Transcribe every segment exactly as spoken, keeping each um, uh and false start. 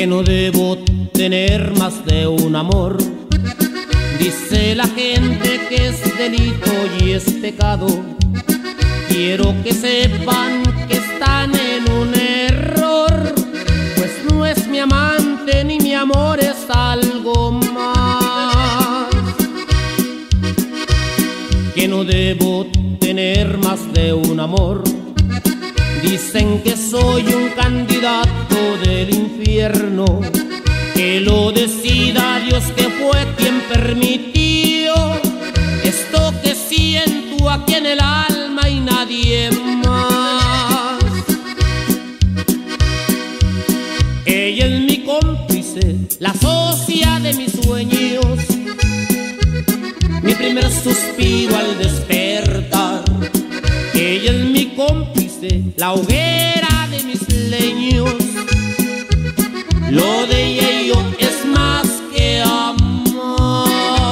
que no debo tener más de un amor. Dice la gente que es delito y es pecado. Quiero que sepan que están en un error, pues no es mi amante ni mi amor, es algo más. Que no debo tener más de un amor. Dicen que soy un candidato del infierno, que lo decida Dios, que fue quien permitió esto que siento aquí en el alma y nadie más. Ella es mi cómplice, la socia de mis sueños, mi primer suspiro al despertar. Ella es mi cómplice, la hoguera de mis leños. Lo de ella y yo es más que amor.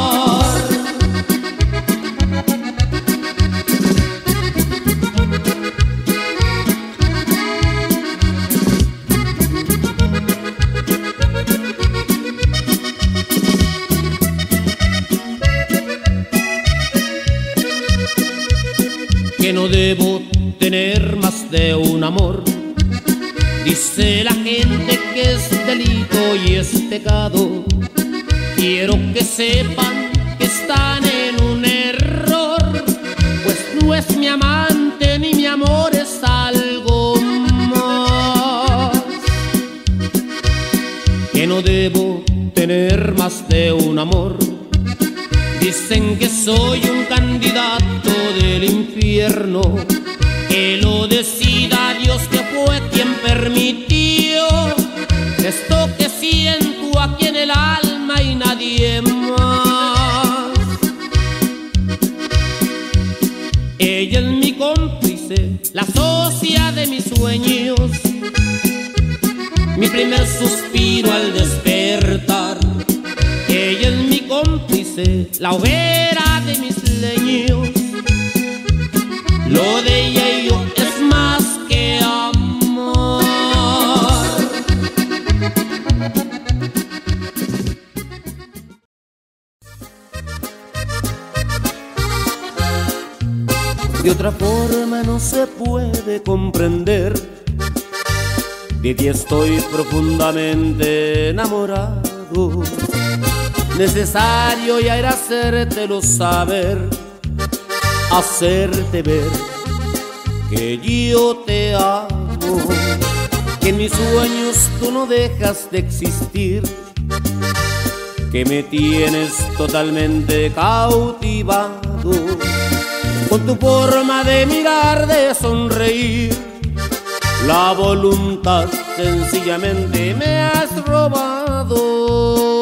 Que no debo tener más de un amor. Dice la gente que es delito y es pecado. Quiero que sepan que están en un error, pues no es mi amante ni mi amor, es algo más. Que no debo tener más de un amor. Dicen que soy un candidato del infierno, que lo decida Dios, que fue quien permitió esto que siento aquí en el alma y nadie más. Ella es mi cómplice, la socia de mis sueños, mi primer suspiro al despertar. Ella es mi cómplice, la hoguera de mis leños. Lo de ella y yo es más que amor. De otra forma no se puede comprender. De ti estoy profundamente enamorado. Necesario ya era hacértelo saber, hacerte ver que yo te amo, que en mis sueños tú no dejas de existir, que me tienes totalmente cautivado con tu forma de mirar, de sonreír. La voluntad sencillamente me has robado.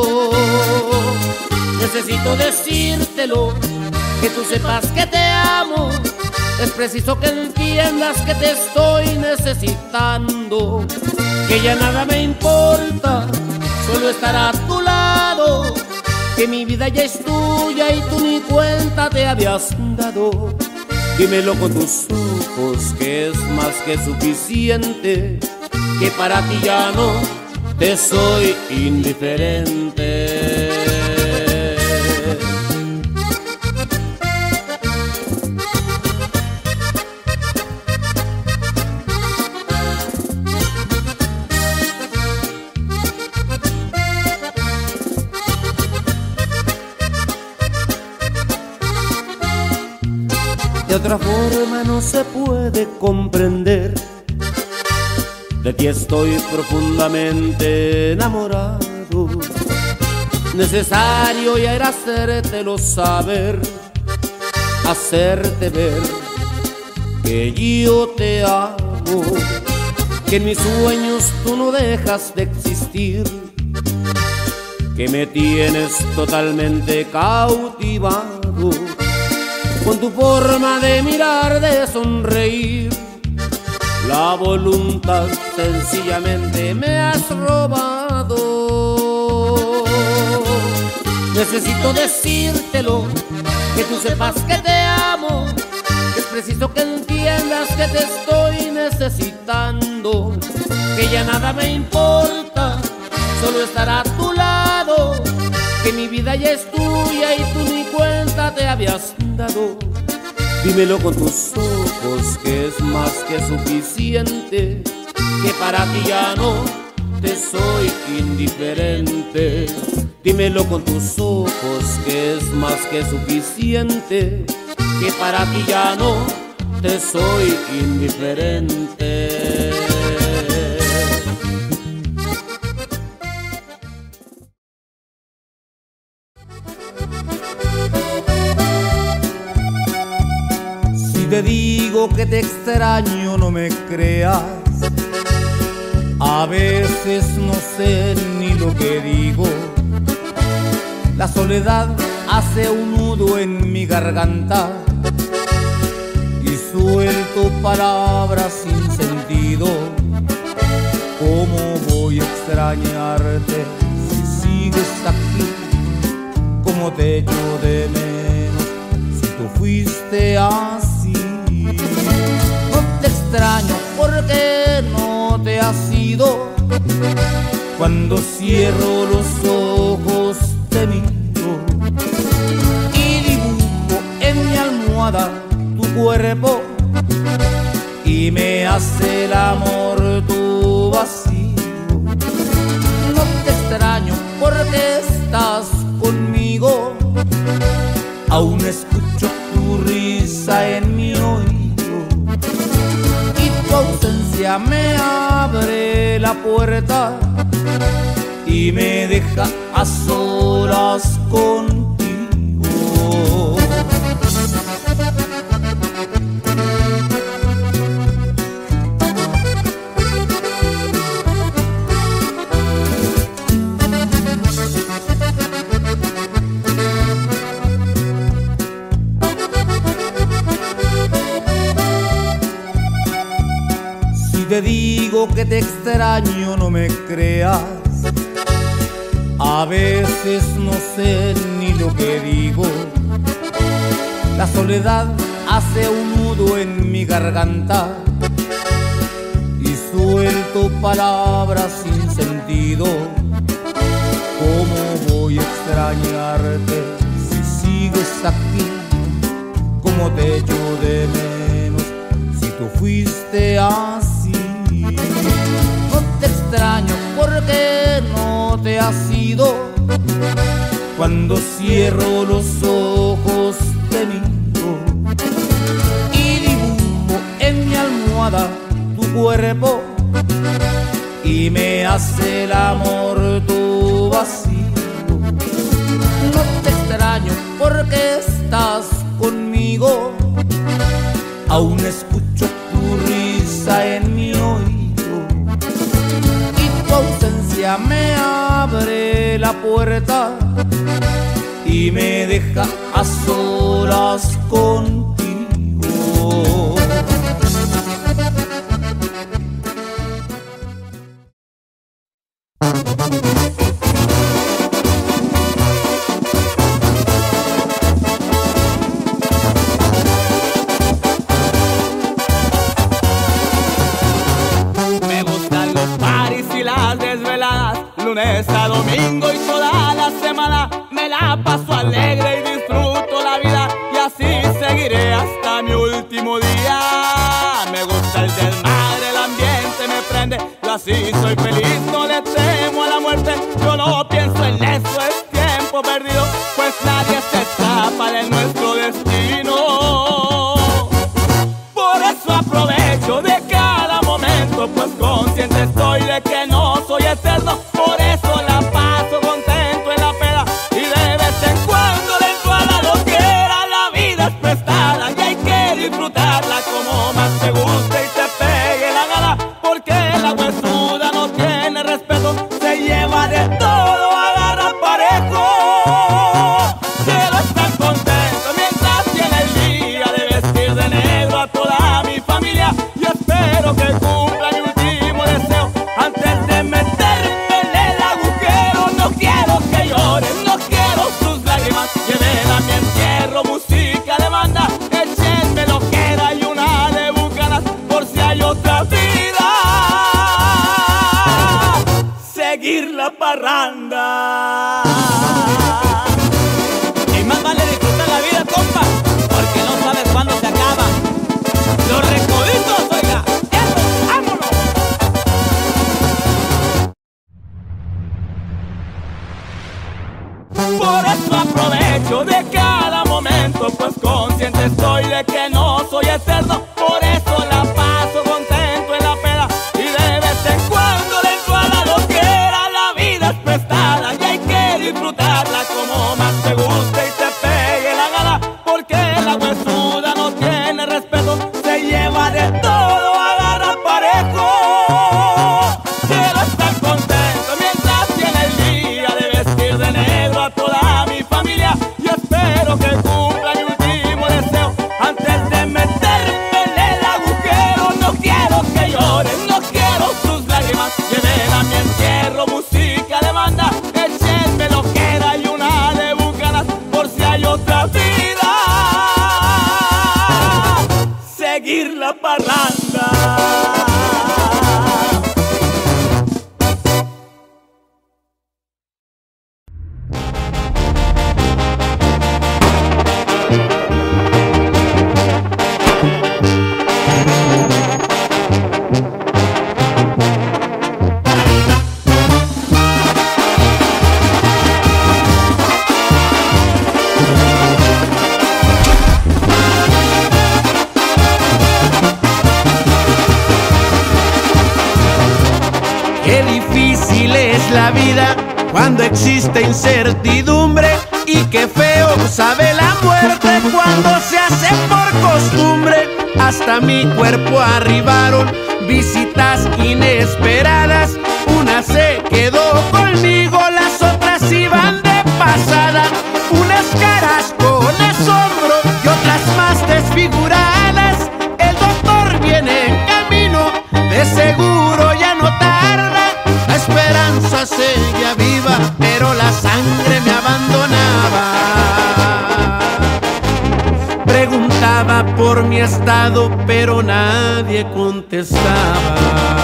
Necesito decírtelo, que tú sepas que te amo. Es preciso que entiendas que te estoy necesitando, que ya nada me importa, solo estar a tu lado, que mi vida ya es tuya y tú ni cuenta te habías dado. Dímelo con tus ojos, que es más que suficiente, que para ti ya no te soy indiferente. De otra forma no se puede comprender. De ti estoy profundamente enamorado. Necesario ya era hacértelo saber, hacerte ver que yo te amo, que en mis sueños tú no dejas de existir, que me tienes totalmente cautivado con tu forma de mirar, de sonreír. La voluntad sencillamente me has robado. Necesito decírtelo, que tú sepas que te amo, que es preciso que entiendas que te estoy necesitando, que ya nada me importa, solo estar a tu lado, que mi vida ya es tuya y tú ni cuenta te habías dado. Dímelo con tus ojos que es más que suficiente, que para ti ya no te soy indiferente. Dímelo con tus ojos que es más que suficiente, que para ti ya no te soy indiferente. Si te digo que te extraño, no me creas. A veces no sé ni lo que digo. La soledad hace un nudo en mi garganta y suelto palabras sin sentido. ¿Cómo voy a extrañarte si sigues aquí? ¿Cómo te echo de menos si tú fuiste así? No te extraño porque no te has ido. Cuando cierro los ojos te miro y dibujo en mi almohada tu cuerpo y me hace el amor tu vacío. No te extraño porque estás conmigo, aún escucho tu risa en mi oído y tu ausencia me abre la puerta y me deja a solas contigo. Si te digo que te extraño, no me creas. A veces no sé ni lo que digo. La soledad hace un nudo en mi garganta y suelto palabras sin sentido. ¿Cómo voy a extrañarte si sigues aquí? ¿Cómo te echo de menos si tú fuiste así? No te extraño porque no te has ido. Cuando cierro los ojos te miro y dibujo en mi almohada tu cuerpo y me hace el amor tu vacío. No te extraño porque estás conmigo, aún escucho tu risa en mi oído y tu ausencia me abre la puerta y me deja a solas contigo. Me gustan los paris y las desveladas, lunes a domingo y toda la semana. Me la paso alegre y disfruto la vida y así seguiré hasta mi último día. Me gusta el desmadre, el ambiente me prende, yo así soy feliz, no le temo a la muerte. Yo no pienso en eso, es tiempo perdido, pues nadie se escapa de nuestro destino. Por eso aprovecho de cada momento, pues consciente estoy de que no soy eterno. Por eso la paso contento en la peda y de vez en cuando le entro a la loquera. La vida es prestada y hay que disfrutarla como más te guste y te pegue la gana, porque la huesuda no tiene respeto, se lleva de todo, agarra parejo. Quiero estar contento mientras tiene el día de vestir de negro a toda mi familia y espero que cumpla mi último deseo antes de meterme en el agujero. No quiero que lloren, no quiero sus lágrimas, lleven a mi entierro música de banda, échenme lo que da y una de parranda. Y más vale disfrutar la vida, compa, porque no sabes cuándo se acaba. Los recoditos, oiga, eso, vámonos. Por eso aprovecho de cada momento, pues consciente estoy de que no soy eterno. Por eso la paso contento en la peda y de vez en cuando le entro a la loquera. La vida es prestada y hay que disfrutarla como más te guste y te pegue la gana, porque la huesuda no tiene respeto, se lleva de todo, agarra parejo. Quiero estar contento mientras tiene el día de vestir de negro a toda mi familia y espero que cumpla mi último deseo antes de meterme en el agujero. No quiero que lloren, no quiero sus lágrimas, lleven a mi entierro música de banda, échenme lo que era y una de bucanas por si hay otra vida, seguir la parranda. Qué difícil es la vida cuando existe incertidumbre y qué feo sabe la muerte cuando se hace por costumbre. Hasta mi cuerpo arribaron visitas inesperadas, una se quedó conmigo, las otras iban de pasada, unas caras con asombro y otras más desfiguradas. El doctor viene en camino, de seguro ya no tarda. La esperanza seguía viva, pero la sangre me abandonaba. Preguntaba por mi estado, pero nadie contestaba.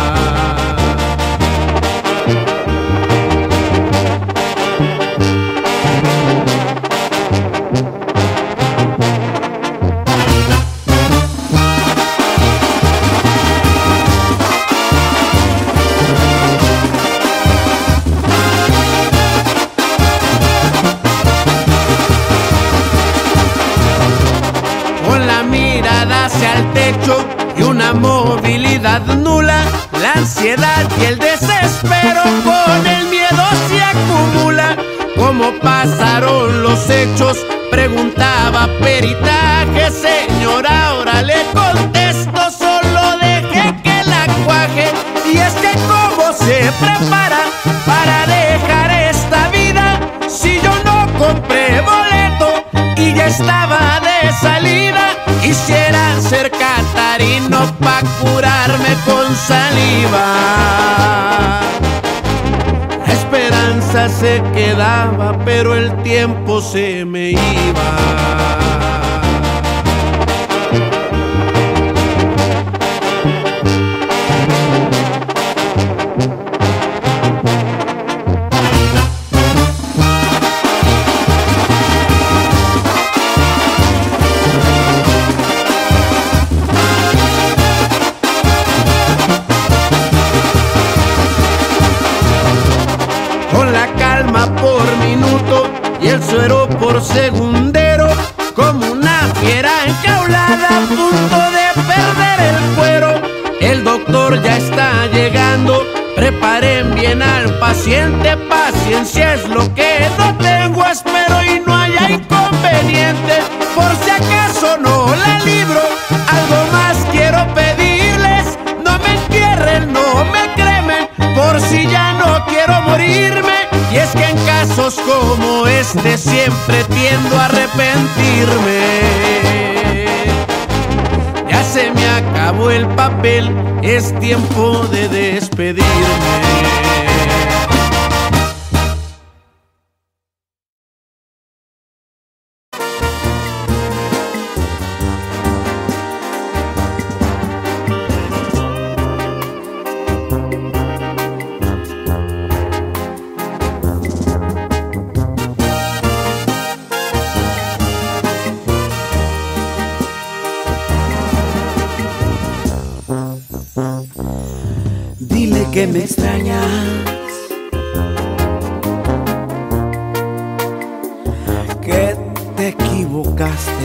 Hacia el techo y una movilidad nula, la ansiedad y el desespero con el miedo se acumula. ¿Cómo pasaron los hechos? Preguntaba peritaje, señora, ahora le contesto, solo deje que la cuaje. Y es que cómo se prepara para dejar esta vida si yo no compré boleto y ya estaba de salida. Quisiera ser catarino pa' curarme con saliva. La esperanza se quedaba, pero el tiempo se me iba. Por minuto y el suero por segundero, como una fiera enjaulada a punto de perder el cuero. El doctor ya está llegando, preparen bien al paciente, paciencia es lo que no tengo, espero y no haya inconveniente. Por si acaso no la libro, algo más quiero pedirles, no me entierren, no me cremen, por si ya no quiero morirme. Y es que en casos como este siempre tiendo a arrepentirme. Ya se me acabó el papel, es tiempo de despedirme. que me extrañas, que te equivocaste,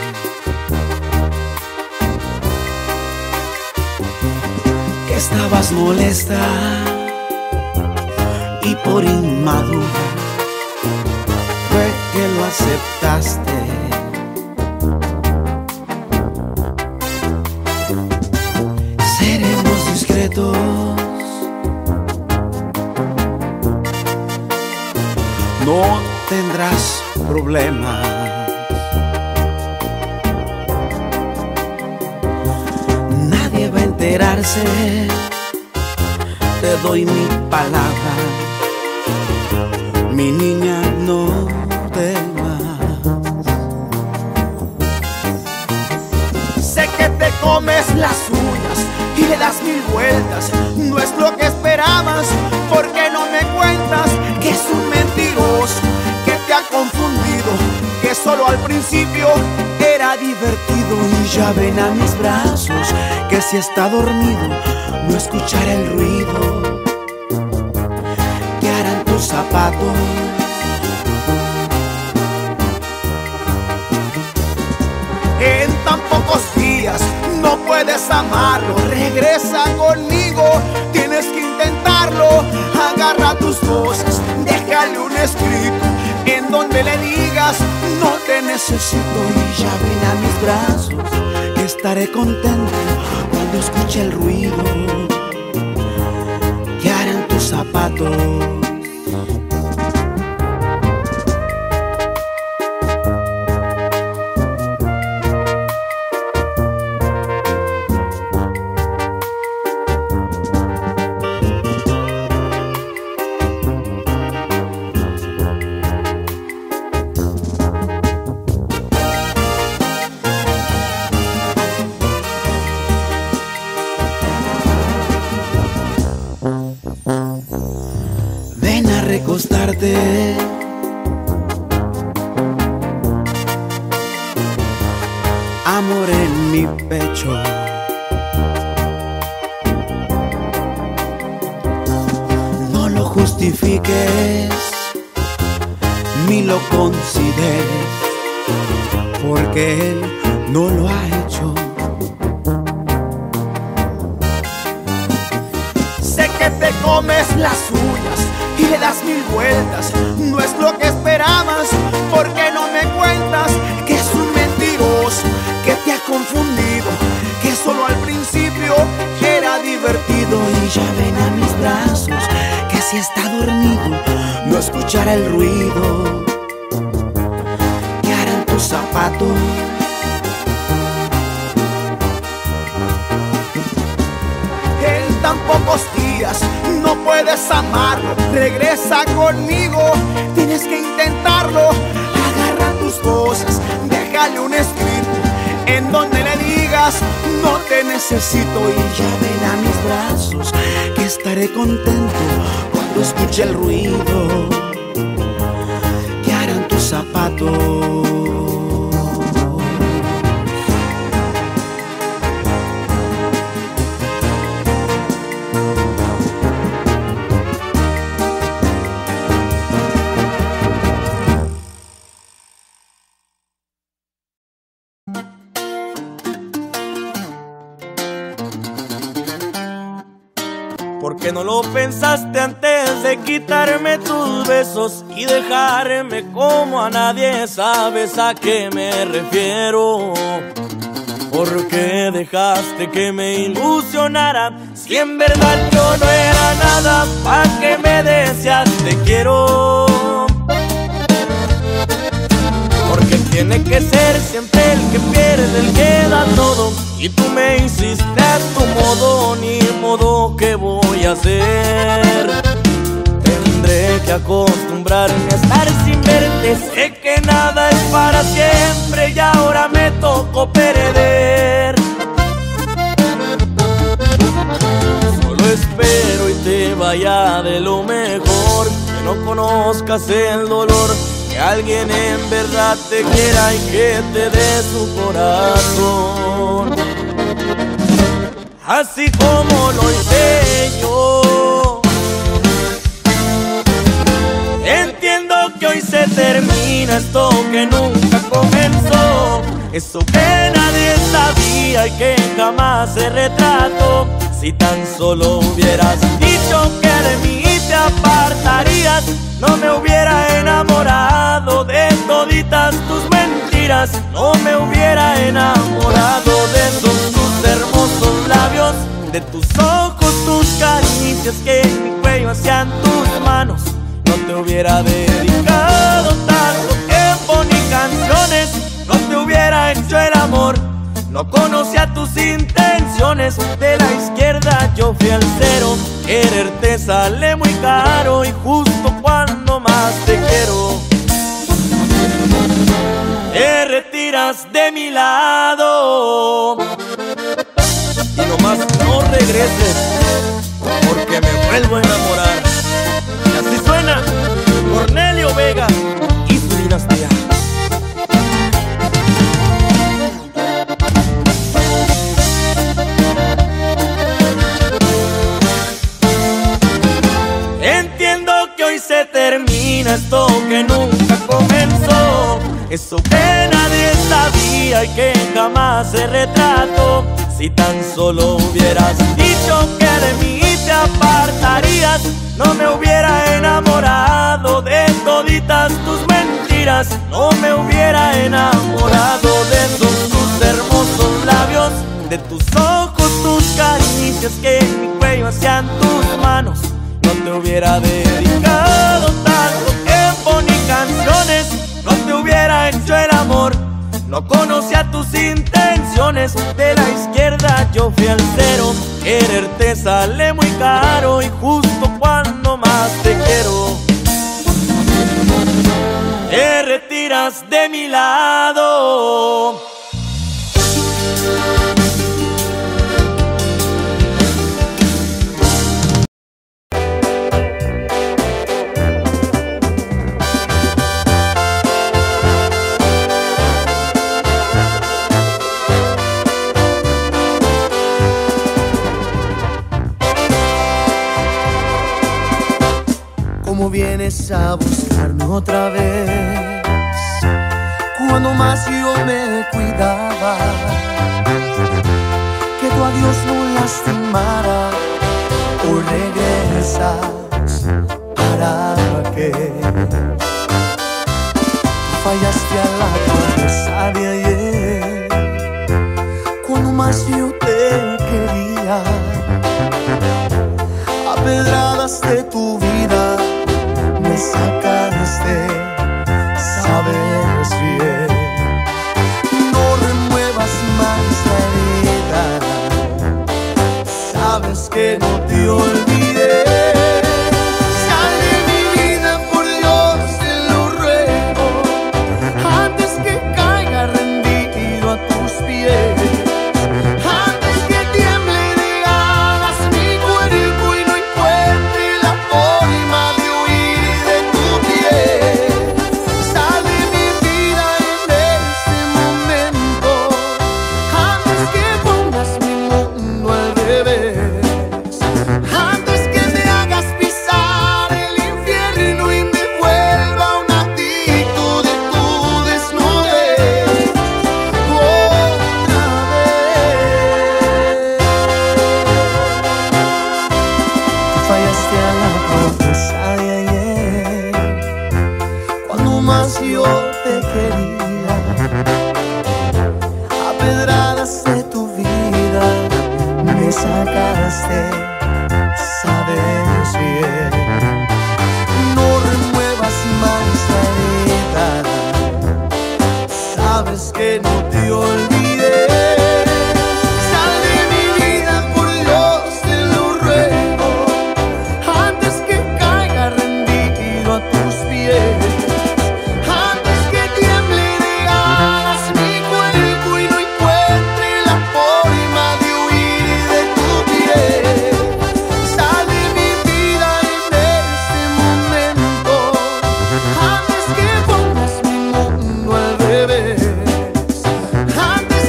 que estabas molesta y por inmadura fue que lo aceptaste. Seremos discretos, no tendrás problemas. Nadie va a enterarse, te doy mi palabra. Mi niña, no temas. Sé que te comes las uñas y le das mil vueltas. No es lo que esperabas, porque no me cuentas que es un mentiroso, que te ha confundido, que solo al principio era divertido. Y ya ven a mis brazos, que si está dormido no escuchará el ruido que harán tus zapatos. En tan pocos días no puedes amarlo. Regresa conmigo, tienes que intentarlo. Agarra tus cosas, déjale un escrito en donde le digas: no te necesito. Y ya ven a mis brazos, que estaré contento cuando escuche el ruido que harán tus zapatos. Recostarte, amor en mi pecho. No lo justifiques ni lo consideres, porque él no lo ha hecho. Sé que te comes las uñas y le das mil vueltas. No es lo que esperabas, porque no me cuentas que es un mentiroso, que te ha confundido, que solo al principio era divertido. Y ya ven a mis brazos, que si está dormido no escuchará el ruido que harán tus zapatos. En tan pocos días no puedes amarlo. Regresa conmigo, tienes que intentarlo. Agarra tus cosas, déjale un escrito en donde le digas: no te necesito. Y ya ven a mis brazos, que estaré contento cuando escuche el ruido que harán tus zapatos. ¿Por qué no lo pensaste antes de quitarme tus besos y dejarme como a nadie sabes a qué me refiero? ¿Por qué dejaste que me ilusionara si en verdad yo no era nada? ¿Pa' qué me decías te quiero? Porque tiene que ser siempre el que pierde, el que da todo, y tú me hiciste a tu modo. Ni modo, ¿qué voy a hacer? Tendré que acostumbrarme a estar sin verte. Sé que nada es para siempre y ahora me tocó perder. Solo espero y te vaya de lo mejor, que no conozcas el dolor, que alguien en verdad te quiera y que te dé su corazón, así como lo hice yo. se termina esto que nunca comenzó. Eso que nadie sabía y que jamás se retrató. Si tan solo hubieras dicho que de mí te apartarías, no me hubiera enamorado de toditas tus mentiras. No me hubiera enamorado de esos tus hermosos labios, de tus ojos, tus caricias que en mi cuello hacían tus manos. No te hubiera dedicado tanto tiempo ni canciones, no te hubiera hecho el amor. No conocía tus intenciones, de la izquierda yo fui al cero. Quererte sale muy caro y justo cuando más te quiero, te retiras de mi lado. Y nomás no regreses, porque me vuelvo a enamorar. Y así suena Cornelio Vega y su dinastía. Entiendo que hoy se termina esto que nunca comenzó. Eso que nadie sabía y que jamás se retrató. Si tan solo hubieras dicho que de mí te apartarías, no me hubiera enamorado de toditas tus mentiras. No me hubiera enamorado de esos tus hermosos labios, de tus ojos, tus caricias que en mi cuello hacían tus manos. No te hubiera dedicado tanto tiempo ni canciones, no te hubiera hecho el amor. No conocía tus intenciones, de la izquierda yo fui al cero. Quererte sale muy caro y justo cuando más te quiero, te retiras de mi lado. ¿Cómo vienes a buscarme otra vez? Cuando más yo me cuidaba, que tu adiós no lastimara. Hoy regresas, ¿para qué? Tú fallaste a la promesa de ayer, cuando más yo te quería. A pedradas de tu vida me sacaste, sabes bien. No remuevas más la herida, sabes que no te olvidé. Sal de mi vida, por Dios te lo ruego, antes que caiga rendido a tus pies. Antes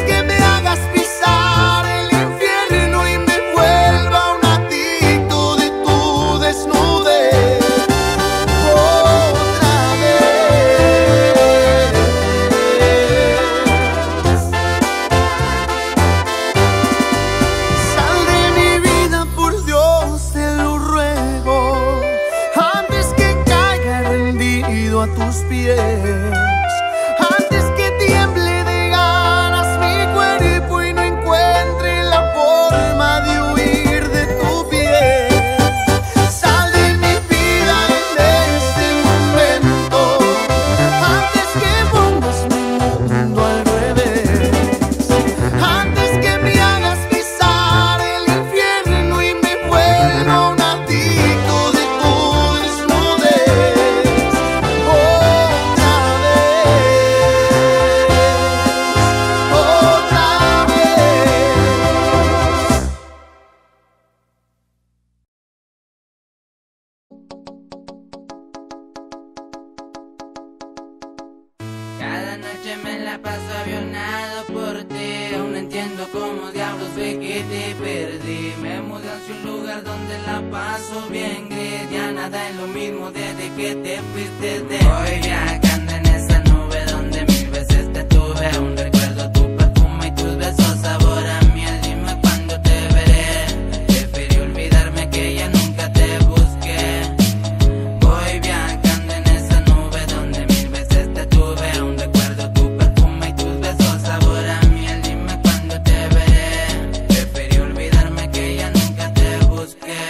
que te perdí. Me mudé hacia un lugar donde la paso bien gris. Ya nada es lo mismo desde que te fuiste de hoy. Viajando en esa nube donde mil veces te tuve. Aún recuerdo tu perfume y tus besos sabor a miel. Dime cuándo te veré. Preferí olvidarme que ya nunca te busqué. Voy viajando en esa nube donde mil veces te tuve. Aún recuerdo tu perfume y tus besos sabor a miel. Dime cuándo te veré. Preferí olvidarme que ya nunca te busqué.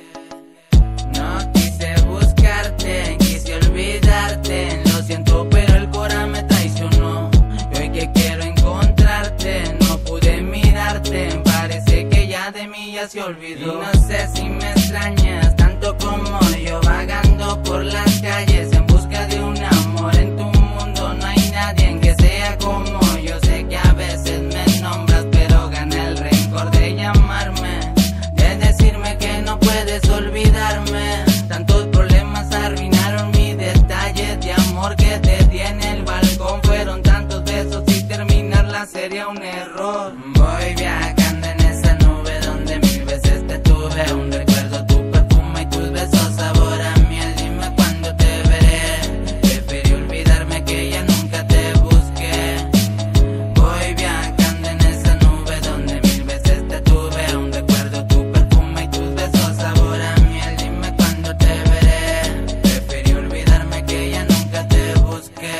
No quise buscarte, quise olvidarte. Lo siento, pero el cora me traicionó. Y hoy que quiero encontrarte, no pude mirarte. Parece que ya de mí ya se olvidó. Y no sé si me extrañas tanto como yo, vagando por las calles en busca de un amor. En tu mundo no hay nadie que sea como yo. Sé que a veces me nombras, pero gana el rencor de llamarme, de decirme que no puedes olvidarme. Tantos problemas arruinaron mi detalle de amor que te di en el balcón. Fueron tantos besos y terminarla sería un error. Voy viajando en esa nube donde mil veces te tuve. Aún recuerdo tu perfume y tus besos sabor a miel. Dime cuándo te veré. Preferí olvidarme que ya nunca te busqué. Voy viajando en esa nube donde mil veces te tuve. Aún recuerdo tu perfume y tus besos sabor a miel. Dime cuándo te veré. Preferí olvidarme que ya nunca te busqué.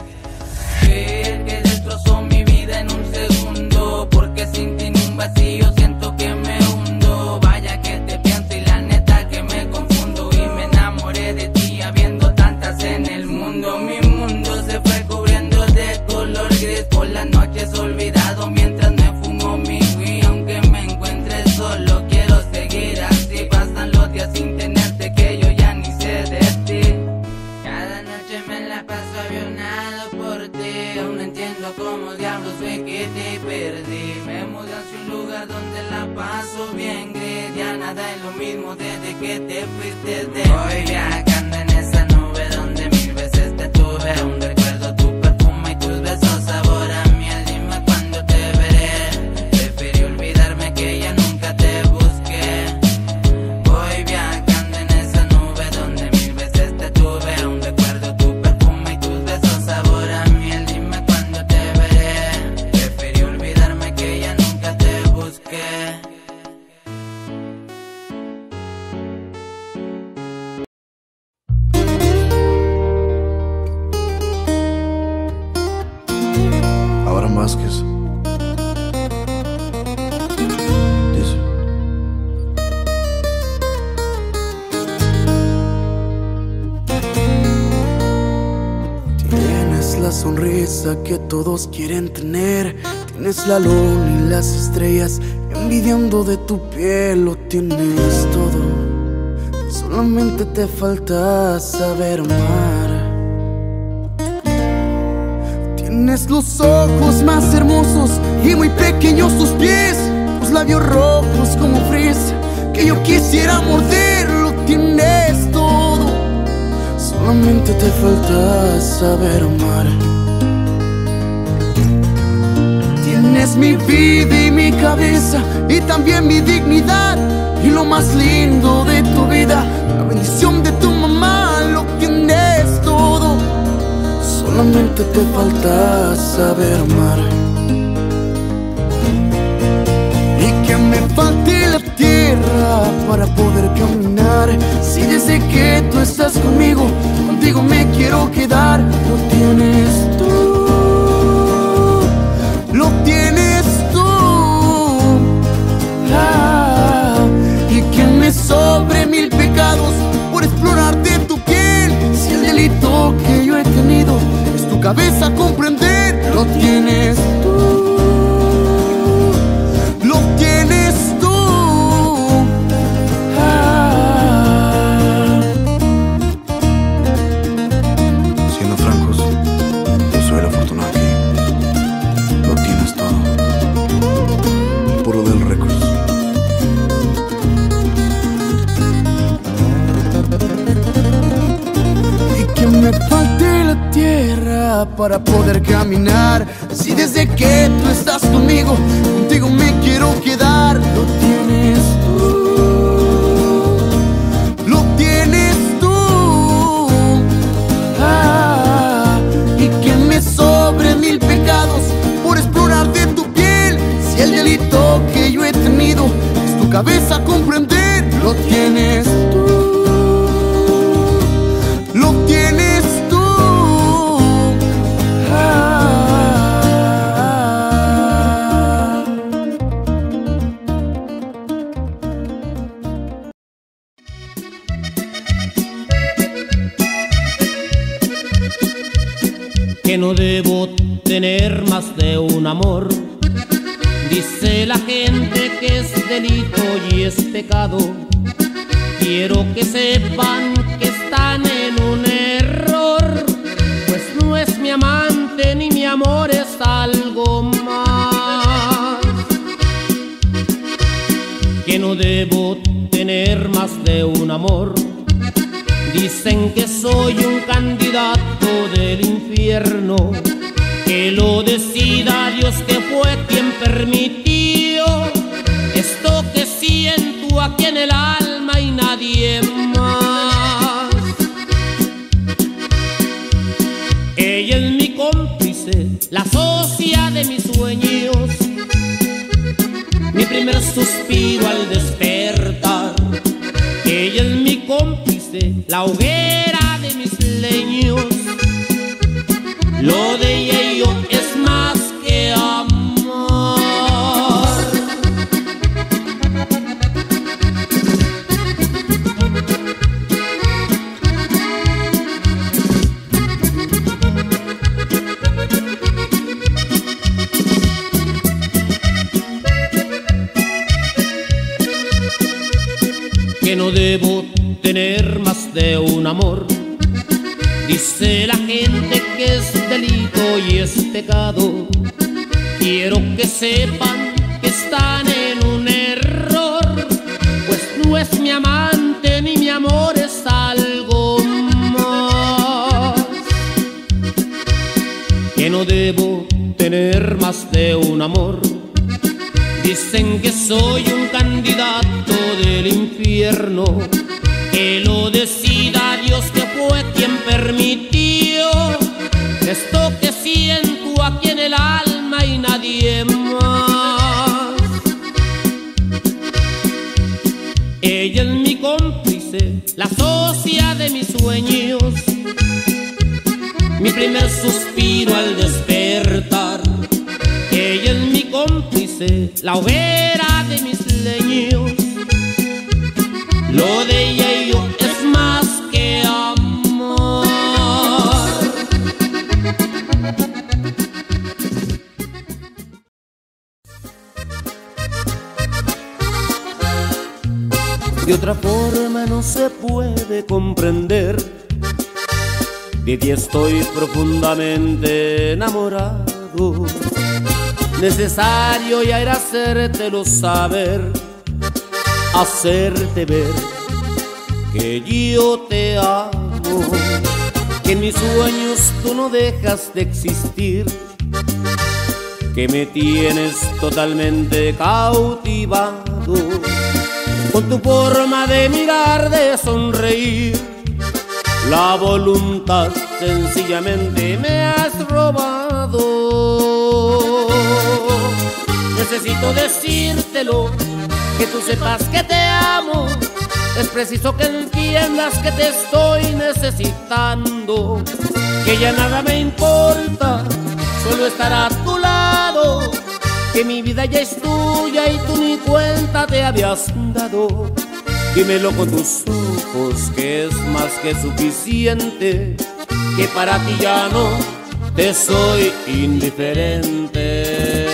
Creer que destrozó mi vida en un segundo, porque sin ti en un vacío siento que me hundo. Vaya que te pienso y la neta que me confundo. Y me enamoré de ti habiendo tantas en el mundo. Mi mundo se fue cubriendo de color gris. Por las noches olvidado mientras me fumo mi weed. Aunque me encuentre solo quiero seguir así. Pasan los días sin tenerte que yo ya ni sé de ti. Cada noche me la paso avionado por ti. Aún no entiendo cómo diablos fue que te perdí. Me mudé hacia un lugar donde la paso bien gris. Ya nada es lo mismo desde que te fuiste de hoy. Viajando en esa nube donde mil veces te tuve. Aún recuerdo tu perfume y tus besos sabor a miel. Dime cuándo te veré. Preferí olvidarme que ya nunca te busqué. Voy viajando en esa nube donde mil veces te tuve. Aún recuerdo tu perfume y tus besos sabor a miel. Dime cuándo te veré. Preferí olvidarme que ya nunca te busqué. Abraham Vázquez dice: tienes la sonrisa que todos quieren tener, tienes la luna y las estrellas envidiando de tu piel. Lo tienes todo, solamente te falta saber amar. Tienes los ojos más hermosos y muy pequeños tus pies, tus labios rojos como fresa que yo quisiera morder. Lo tienes todo, solamente te falta saber amar. Tienes mi vida y mi cabeza y también mi dignidad, y lo más lindo de tu vida, la bendición de tu mamá. Lo tienes todo, solamente te falta saber amar. Y que me falte la tierra para poder caminar. Si desde que tú estás conmigo, contigo me quiero quedar. Lo tienes tú, lo tienes tú. Ah, y que me sobre mil pecados por explorar de tu piel. Si el delito que yo he tenido es tu cabeza comprender. Lo tienes tú, lo tienes tú. Ah. Siendo francos, yo soy el afortunado aquí. Lo tienes todo. para poder caminar. Si desde que tú estás conmigo, contigo me quiero quedar. Lo tienes tú, lo tienes tú. Ah, y que me sobren mil pecados por explorar de tu piel. Si el delito que yo he tenido es tu cabeza comprender, lo tienes tú, lo tienes tú. Ah. Que no debo tener más de un amor. Dice la gente que es delito y es pecado. Quiero que sepan que están en un error, pues no es mi amante ni mi amor, es algo más. Que no debo tener más de un amor. Dicen que soy un candidato del infierno, que lo decida Dios, que fue quien permitió esto que siento aquí en el alma y nadie más. Ella es mi cómplice, la socia de mis sueños, mi primer suspiro al despertar. Ella es mi cómplice, la hoguera de mis leños. Lo de ella y yo es más que amor. Que no debo tener más de un amor. Dice la gente que es delito y es pecado. Quiero que sepan que están en un error, pues no es mi amante ni mi amor, es algo más. Que no debo tener más de un amor. Dicen que soy un candidato del infierno, que lo decida Dios, que fue quien permitió esto que siento aquí en el alma y nadie más. Ella es mi cómplice, la socia de mis sueños, mi primer suspiro al despertar. Ella es mi cómplice, la hoguera de mis leños. Lo de ella y yo es más que amor. De otra forma no se puede comprender. De ti estoy profundamente enamorado. Necesario ya era hacértelo saber, hacerte ver que yo te amo, que en mis sueños tú no dejas de existir, que me tienes totalmente cautivado con tu forma de mirar, de sonreír. La voluntad sencillamente me has robado. Necesito decírtelo, que tú sepas que te amo. Es preciso que entiendas que te estoy necesitando, que ya nada me importa, solo estar a tu lado, que mi vida ya es tuya y tú ni cuenta te habías dado. Dímelo con tus ojos, que es más que suficiente, que para ti ya no te soy indiferente.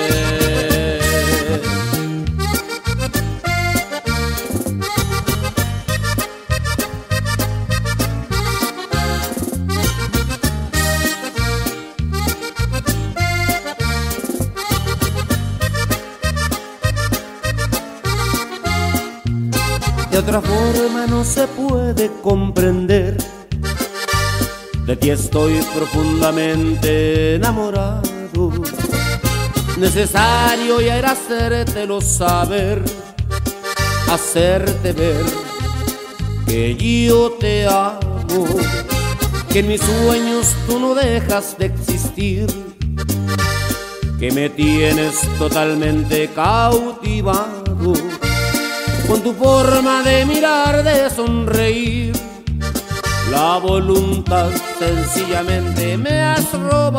De otra forma no se puede comprender. De ti estoy profundamente enamorado. Necesario ya era hacértelo saber, hacerte ver que yo te amo, que en mis sueños tú no dejas de existir, que me tienes totalmente cautivado con tu forma de mirar, de sonreír. La voluntad sencillamente me has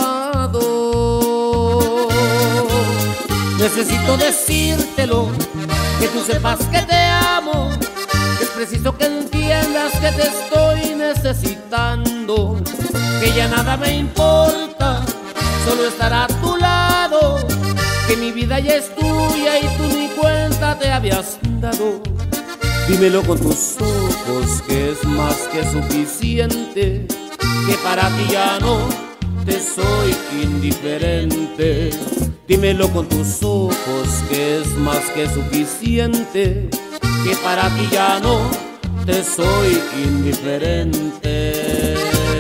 robado. Necesito decírtelo, que tú sepas que te amo, que es preciso que entiendas que te estoy necesitando, que ya nada me importa, solo estar a tu lado, que mi vida ya es tuya y tú ni cuenta te habías dado. Dímelo con tus ojos, que es más que suficiente, que para ti ya no te soy indiferente. Dímelo con tus ojos, que es más que suficiente, que para ti ya no te soy indiferente.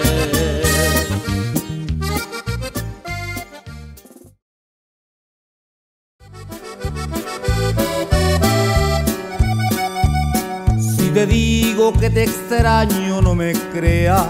Si te digo que te extraño, no me creas.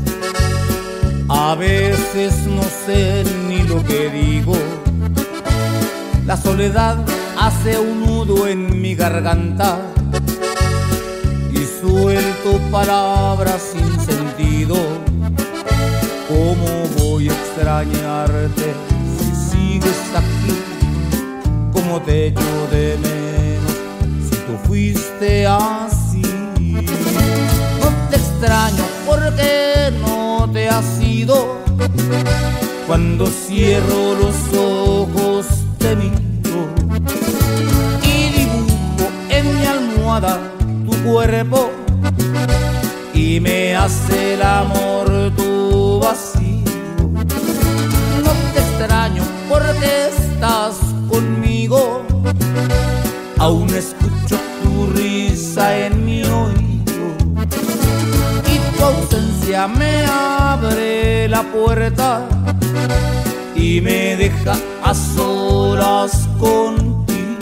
A veces no sé ni lo que digo. La soledad hace un nudo en mi garganta y suelto palabras sin sentido. ¿Cómo voy a extrañarte si sigues aquí? ¿Cómo te echo de menos si tú fuiste así? No te extraño porque no te has ido. Cuando cierro los ojos te miro y dibujo en mi almohada tu cuerpo y me hace el amor tu vacío. No te extraño porque estás conmigo, aún escucho tu risa en mi oído y tu ausencia me abre la puerta y me deja a solas contigo.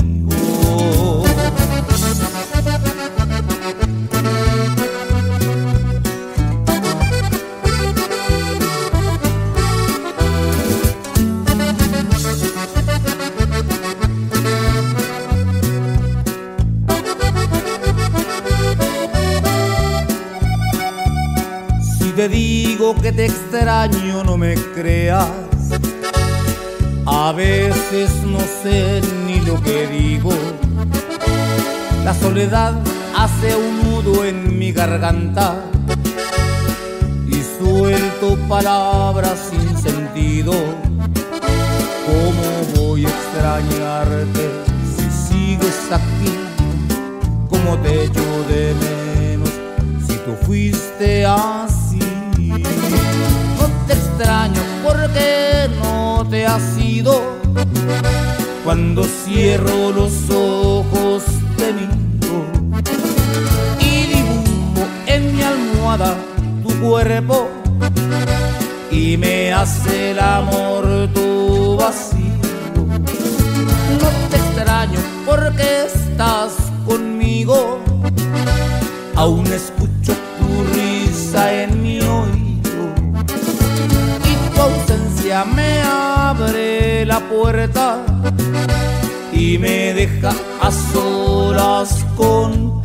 Si te digo que te extraño, no me creas. A veces no sé ni lo que digo. La soledad hace un nudo en mi garganta y suelto palabras sin sentido. ¿Cómo voy a extrañarte si sigues aquí? ¿Cómo te echo de menos si tú fuiste así? No te extraño porque no te has ido. Cuando cierro los ojos te miro y dibujo en mi almohada tu cuerpo y me hace el amor tu vacío. No te extraño porque estás conmigo, aún escucho tu risa en mi oído y tu ausencia me abre la puerta y me deja a solas contigo.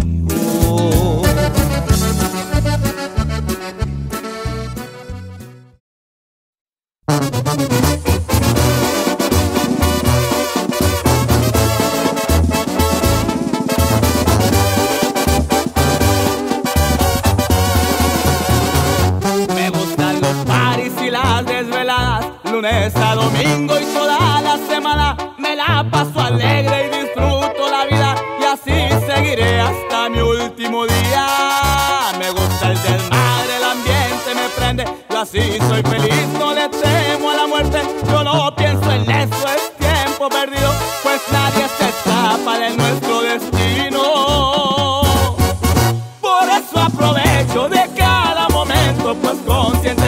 Me gustan los paris y las desveladas, lunes a domingo y toda la semana. Me la paso alegre y disfruto la vida y así seguiré hasta mi último día. Me gusta el desmadre, el ambiente me prende, yo así soy feliz, no le temo a la muerte. Yo no pienso en eso, es tiempo perdido, pues nadie se escapa de nuestro destino. Por eso aprovecho de cada momento, pues consciente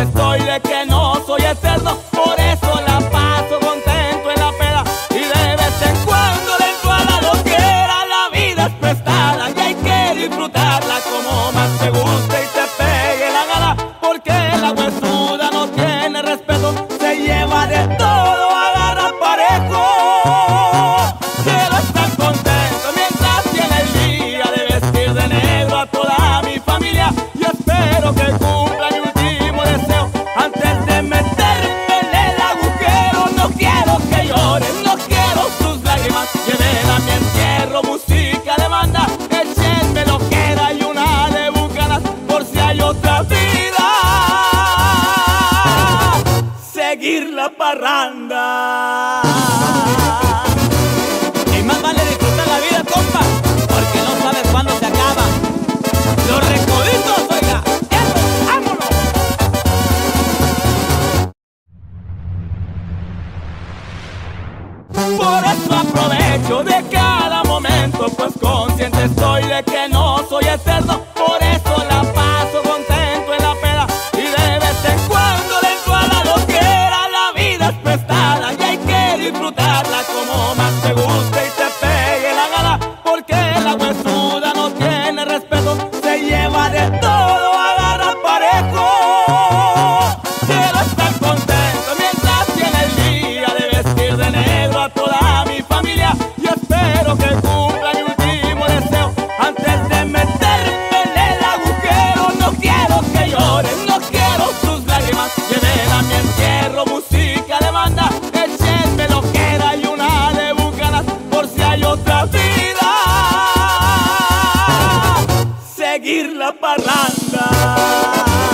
de que no soy eterno, por eso la paso contento en la peda y de vez en cuando le entro a la loquera. La vida es prestada y hay que disfrutarla como más te guste y te pegue la gana, porque la huesuda no tiene respeto, se lleva de todo, agarra parejo. Quiero estar contento mientras tiene el día de vestir de negro a toda mi familia y espero que cumpla mi último deseo antes de meterme en el agujero. No quiero que lloren, no quiero sus lágrimas, lleven a mi entierro música de banda, échenme lo que era y una de bucanas por si hay otra vida, seguir la parranda. Y más vale disfrutar la vida, compa, porque no sabes cuándo se acaba. Los recoditos, oiga, eso, vámonos. Por eso aprovecho de cada momento, pues consciente estoy de que no soy eterno. Por eso la paso contento en la peda y de vez en cuando le entro a la loquera. La vida es prestada y hay que disfrutarla como más te guste y te pegue la gana, porque la huesuda no tiene respeto, se lleva de todo, agarra parejo. Quiero estar contento mientras tiene el día de vestir de negro a toda mi familia y espero que cumpla mi último deseo antes de meterme en el agujero. No quiero que lloren, no quiero sus lágrimas, lleven a mi entierro música de banda, échenme lo que era y una de bucanas por si hay otra vida, seguir la parranda.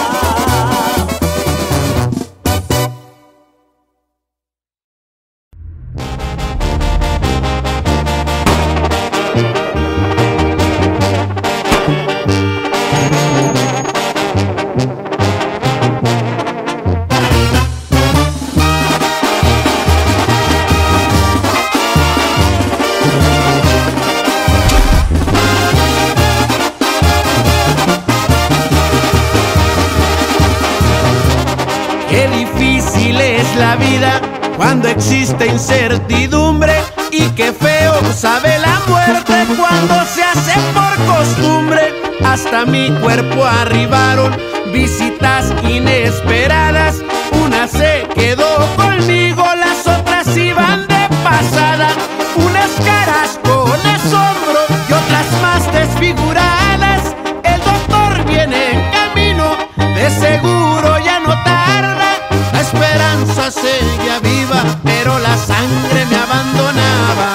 Qué difícil es la vida cuando existe incertidumbre y qué feo sabe la muerte cuando se hace por costumbre. Hasta mi cuerpo arribaron visitas inesperadas, una se quedó conmigo, las otras iban de pasada, unas caras con asombro y otras más desfiguradas. El doctor viene en camino, de seguro ya no tarda. La esperanza seguía viva, pero la sangre me abandonaba.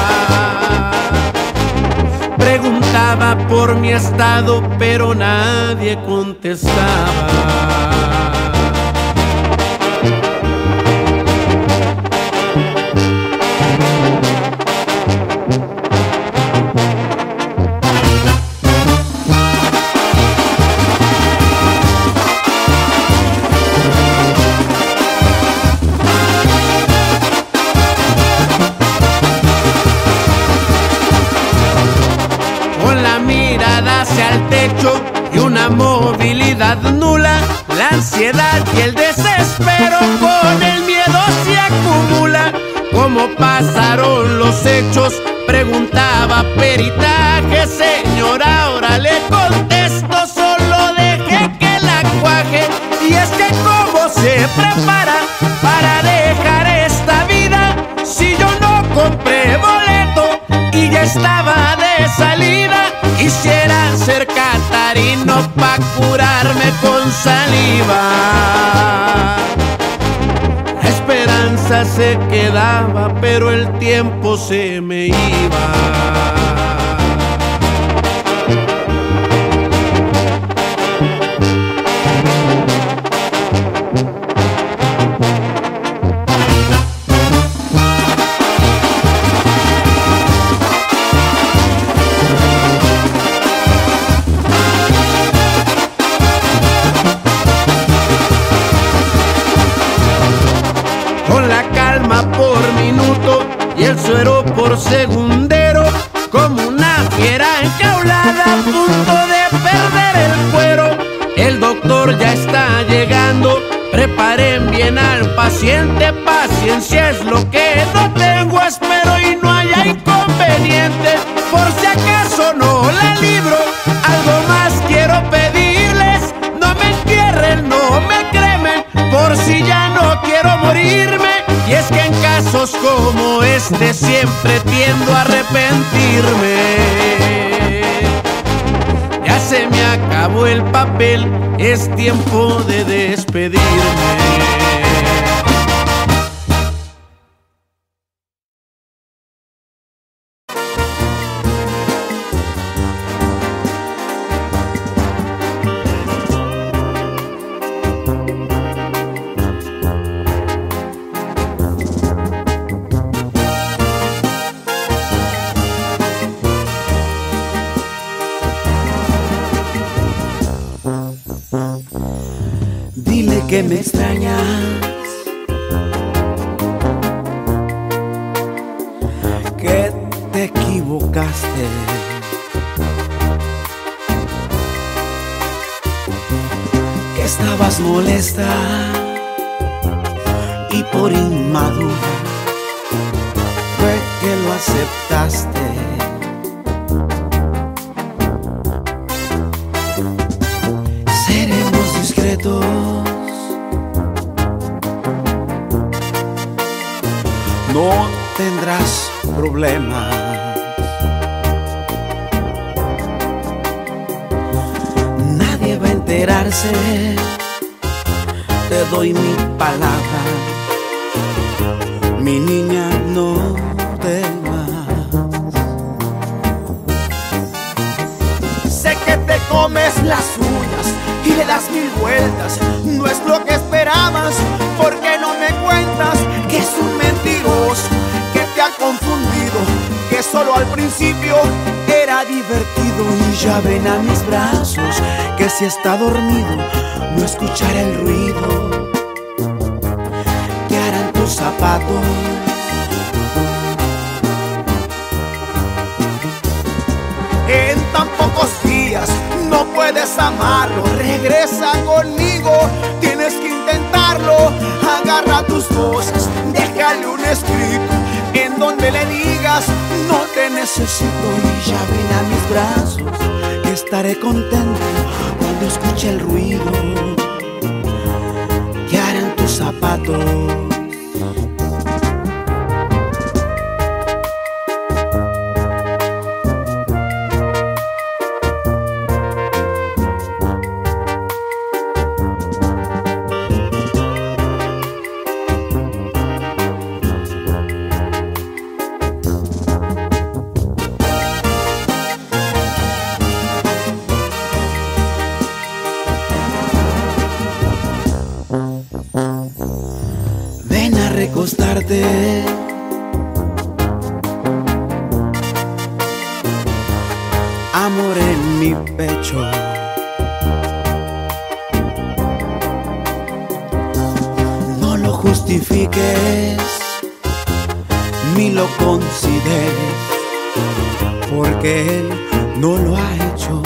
Preguntaba por mi estado, pero nadie contestaba. Hacia el techo y una movilidad nula, la ansiedad y el desespero con el miedo se acumula. ¿Cómo pasaron los hechos? Preguntaba peritaje, señora, ahora le contesto, solo deje que la cuaje. Y es que cómo se prepara para dejar esta vida si yo no compré boleto y ya estaba de salida. Quisiera ser catarino pa' curarme con saliva. La esperanza se quedaba, pero el tiempo se me iba. Y el suero por segundero, como una fiera enjaulada a punto de perder el cuero. El doctor ya está llegando, prepara paren bien al paciente, paciencia es lo que no tengo, espero y no haya inconveniente. Por si acaso no la libro, algo más quiero pedirles, no me entierren, no me cremen, por si ya no quiero morirme. Y es que en casos como este siempre tiendo a arrepentirme. Ya se me acabó el papel, es tiempo de despedirme. Dile que me extrañas, que te equivocaste, que estabas molesta y por inmadura fue que lo aceptaste. Seremos discretos, no tendrás problemas. Nadie va a enterarse, te doy mi palabra. Mi niña, no temas. Sé que te comes las uñas y le das mil vueltas, no es lo que esperabas, porque no me cuentas que es un mentiroso, que te ha confundido, que solo al principio era divertido. Y ya ven a mis brazos, que si está dormido no escuchará el ruido que harán tus zapatos. En tan pocos días no puedes amarlo, regresa conmigo, tienes que intentarlo. Agarra tus cosas, déjale un escrito en donde le digas no te necesito. Y ya ven a mis brazos, que estaré contento cuando escuche el ruido que harán tus zapatos. Ven a recostarte, amor en mi pecho. No lo justifiques ni lo consideres, porque él no lo ha hecho.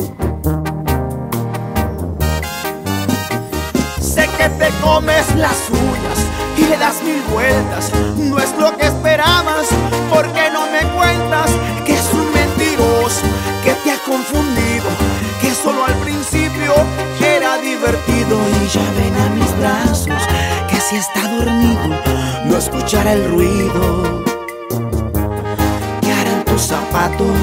Sé que te comes las uñas y le das mil vueltas, no es lo que esperabas, porque no me cuentas que es un mentiroso, que te ha confundido, que solo al principio era divertido. Y ya ven a mis brazos, que si está dormido no escuchará el ruido que harán tus zapatos.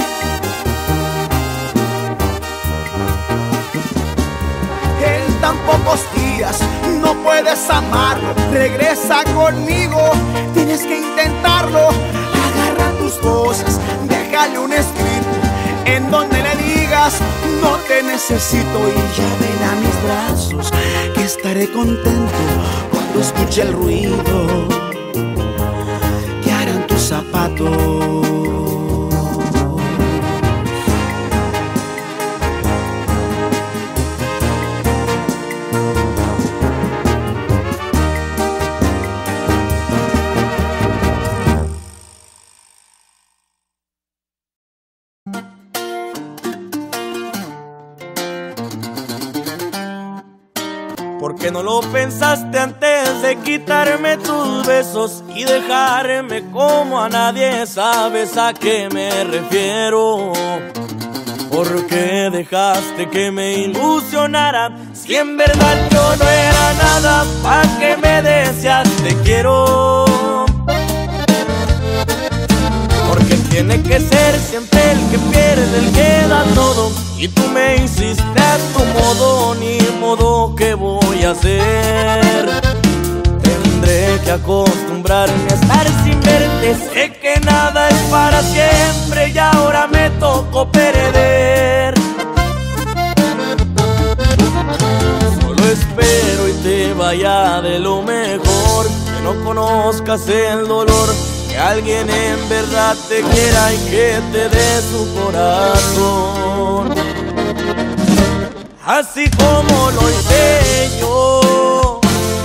En tan pocos días no puedes amarlo, regresa conmigo, tienes que intentarlo. Agarra tus cosas, déjale un escrito en donde le digas no te necesito. Y ya ven a mis brazos, que estaré contento cuando escuche el ruido que harán tus zapatos. que no lo pensaste antes de quitarme tus besos y dejarme como a nadie sabes a qué me refiero. ¿Por qué dejaste que me ilusionara si en verdad yo no era nada? ¿Pa' que me decías te quiero? Porque tiene que ser siempre el que pierde, el que da todo, y tú me hiciste a tu modo, ni modo, ¿qué voy a hacer? Tendré que acostumbrarme a estar sin verte. Sé que nada es para siempre y ahora me tocó perder. Solo espero y te vaya de lo mejor, que no conozcas el dolor, que alguien en verdad te quiera y que te dé su corazón, así como lo hice yo.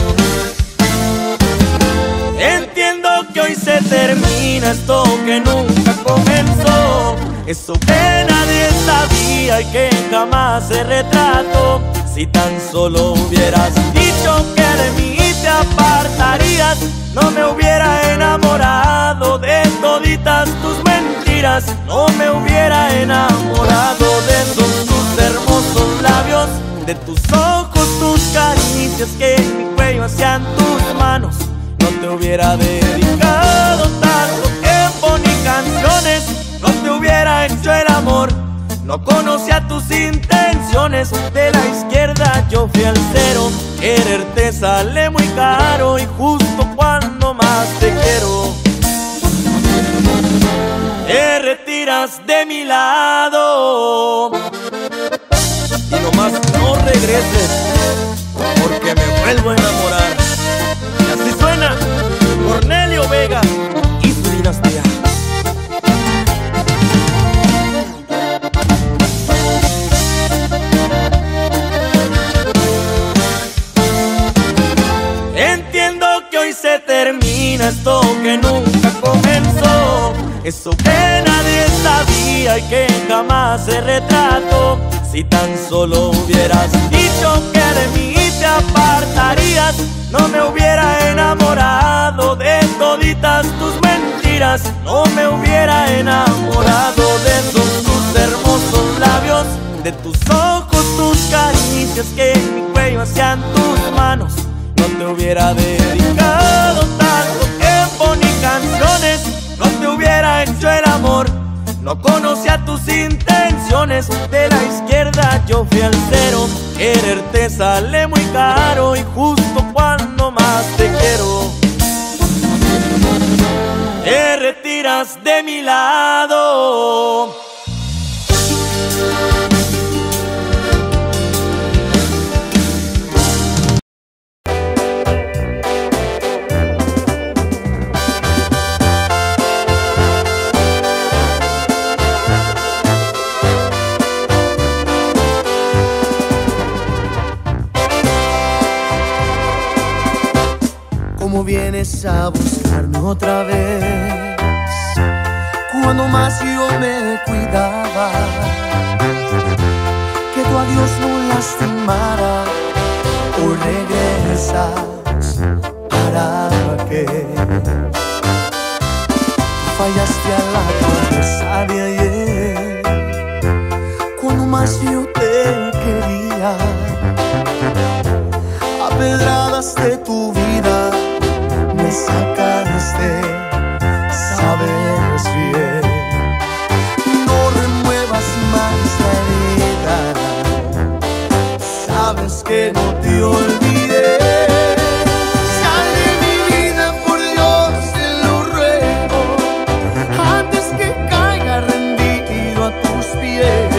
Entiendo que hoy se termina esto que nunca comenzó, eso que nadie sabía y que jamás se retrató. Si tan solo hubieras dicho que de mí te apartarías, no me hubiera enamorado de toditas tus mentiras, no me hubiera enamorado de esos tus hermosos labios, de tus ojos, tus caricias que en mi cuello hacían tus manos. No te hubiera dedicado tanto tiempo ni canciones, no te hubiera hecho el amor, no conocía tus intenciones. De la izquierda yo fui al cero, quererte sale muy caro y justo cuando más te quiero, te retiras de mi lado. Y nomás no regreses, porque me vuelvo a enamorar. Y así suena Cornelio Vega y su dinastía. Entiendo que hoy se termina esto que nunca comenzó, eso que nadie sabía y que jamás se retrató. Si tan solo hubieras dicho que de mí te apartarías, no me hubiera enamorado de toditas tus mentiras, no me hubiera enamorado de esos tus hermosos labios, de tus ojos, tus caricias que en mi cuello hacían tus manos. No te hubiera dedicado tanto tiempo ni canciones, no te hubiera hecho el amor, no conocía tus intenciones. De la izquierda yo fui al cero, quererte sale muy caro y justo cuando más te quiero, te retiras de mi lado. ¿Cómo vienes a buscarme otra vez? Cuando más yo me cuidaba, que tu adiós no lastimara. Hoy regresas, ¿para qué? Fallaste a la promesa de ayer, cuando más yo te quería. A pedradas de tu vida me sacaste, sabes bien. No remuevas más la herida, sabes que no te olvidé. Sal de mi vida, por Dios te lo ruego, antes que caiga rendido a tus pies.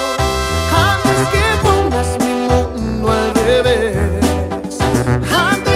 I'm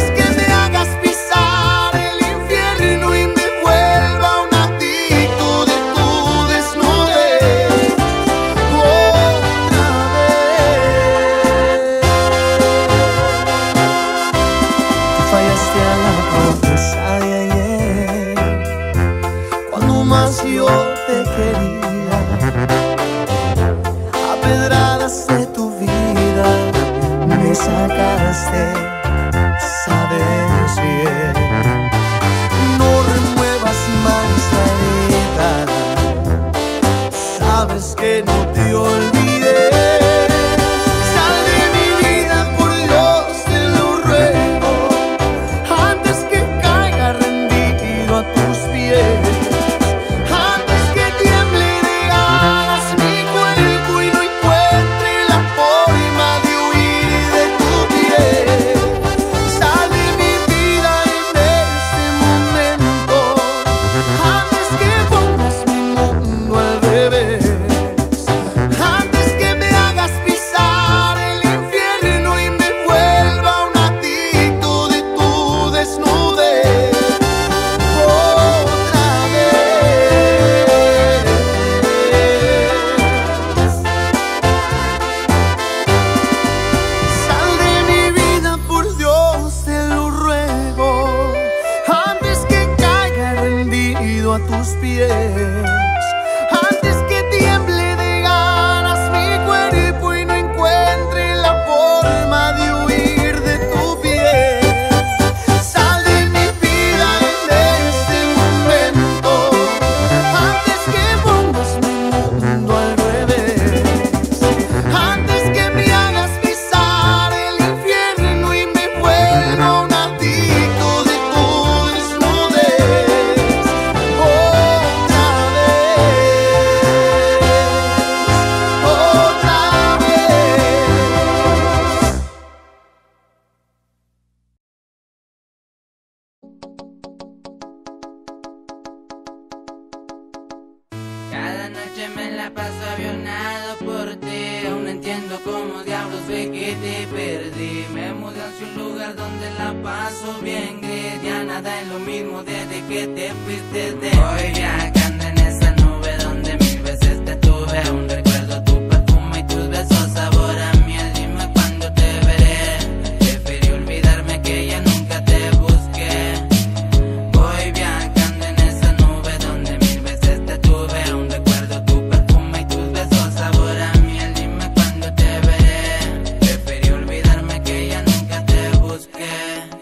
lugar donde la paso bien gris. Ya nada es lo mismo desde que te fuiste de hoy. Viajando en esa nube donde mil veces te tuve. Aún recuerdo tu perfume y tus besos, sabor a miel. Dime cuándo te veré. Preferí olvidarme que ya nunca te busqué. Voy viajando en esa nube donde mil veces te tuve. Aún recuerdo tu perfume y tus besos, sabor a miel. Dime cuándo te veré. Preferí olvidarme que ya nunca te busqué.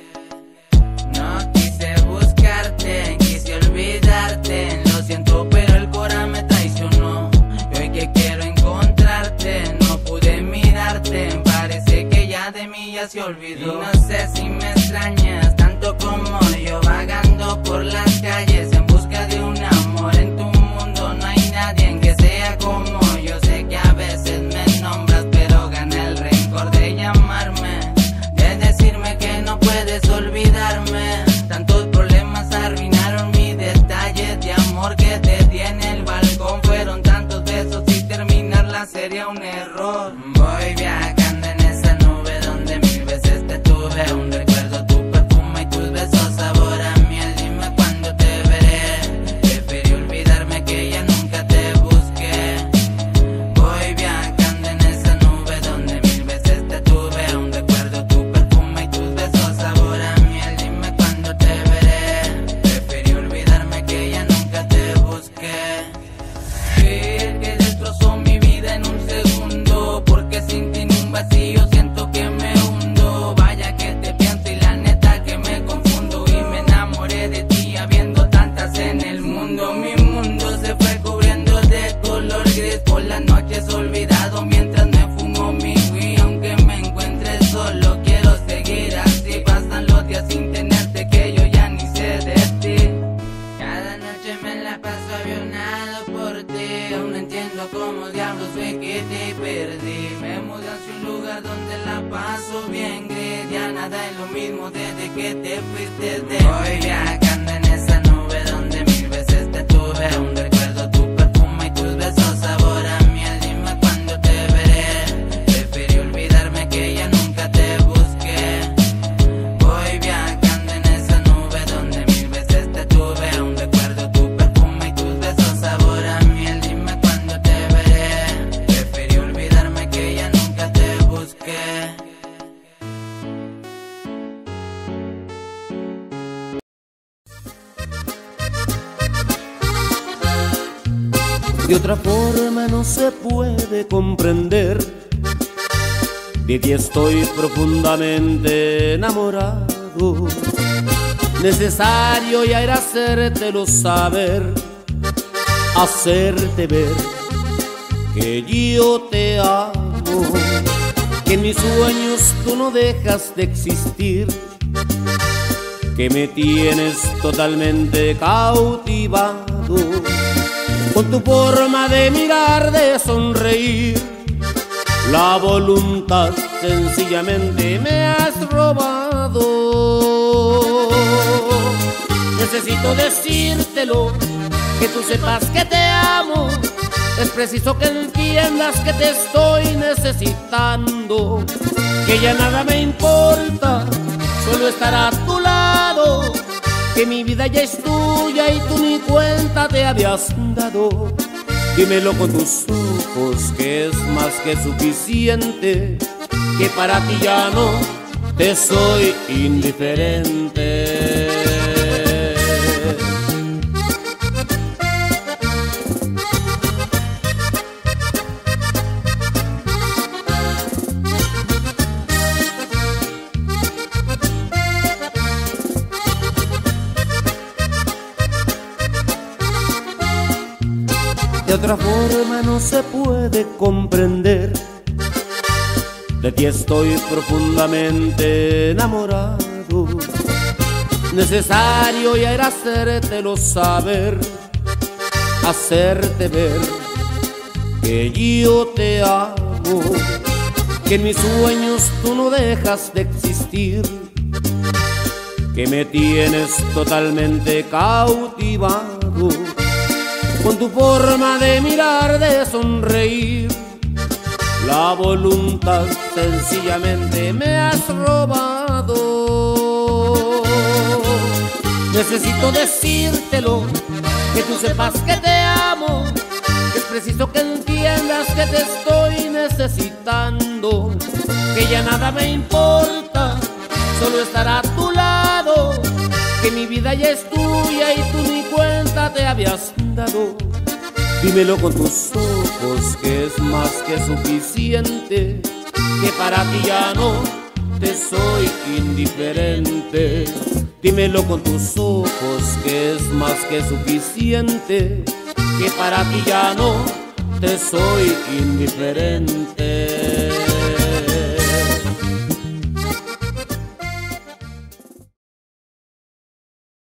No quise buscarte, quise olvidarte. Lo siento, pero el corazón me traicionó. Y hoy que quiero encontrarte, no pude mirarte. Parece que ya de mí ya se olvidó. Y no sé si me extrañas tanto como yo, vagando por las calles en busca de un amor. En tu mundo no hay nadie que sea como yo. Sé que a veces me nombras, pero gana el rencor de llamarme, de decirme que no puedes olvidarme. Tantos problemas arruinaron mi detalle de amor que te di en el balcón. Fueron tantos besos y terminarla sería un error. Voy viajando en esa nube donde mil veces te tuve. Aún recuerdo tu perfume y tus besos, sabor a miel. Dime cuándo te veré. Preferí olvidarme que ya nunca te busqué. Voy viajando en esa nube donde mil veces te tuve. Aún recuerdo tu perfume y tus besos, sabor a miel. Dime cuándo te veré. Preferí olvidarme que ya nunca te busqué. Creer que destrozó mi vida en un segundo, porque sin ti en un vacío siento que me hundo. Vaya que te pienso y la neta que me confundo. Y me enamoré de ti habiendo tantas en el mundo. Mi mundo se fue cubriendo de color gris. Por las noches olvidado mientras me fumo mi weed. Aunque me encuentre solo quiero seguir así. Pasan los días sin tenerte que yo ya ni sé de ti. Cada noche me la paso avionado por ti. Aún no entiendo cómo diablos fue que te perdí. Me mudé hacia un lugar donde la paso bien gris. Ya nada es lo mismo desde que te fuiste de hoy. Viajando en esa nube donde mil veces te tuve. Aún recuerdo tu perfume y tus besos, sabor a miel. Dime cuándo te veré. Preferí olvidarme que ya nunca te busqué. Voy viajando en esa nube donde mil veces te tuve. Aún recuerdo tu perfume y tus besos, sabor a miel. Dime cuándo te veré. Preferí olvidarme que ya nunca te busqué. De otra forma no se puede comprender. De ti estoy profundamente enamorado. Necesario ya era hacértelo saber, hacerte ver que yo te amo, que en mis sueños tú no dejas de existir, que me tienes totalmente cautivado. Con tu forma de mirar, de sonreír, la voluntad sencillamente me has robado. Necesito decírtelo, que tú sepas que te amo. Es preciso que entiendas que te estoy necesitando, que ya nada me importa, solo estar a tu lado, que mi vida ya es tuya y tú ni cuenta te habías dado. Dímelo con tus ojos que es más que suficiente, que para ti ya no te soy indiferente. De otra forma no se puede comprender. De ti estoy profundamente enamorado. Necesario ya era hacértelo saber, hacerte ver que yo te amo, que en mis sueños tú no dejas de existir, que me tienes totalmente cautivado. Con tu forma de mirar, de sonreír, La voluntad sencillamente me has robado. Necesito decírtelo, que tú sepas que te amo, que es preciso que entiendas que te estoy necesitando, que ya nada me importa, solo estar a tu lado, que mi vida ya es tuya y tú ni cuenta te habías dado. Dímelo con tus ojos, que es más que suficiente, que para ti ya no te soy indiferente. Dímelo con tus ojos, que es más que suficiente, que para ti ya no te soy indiferente.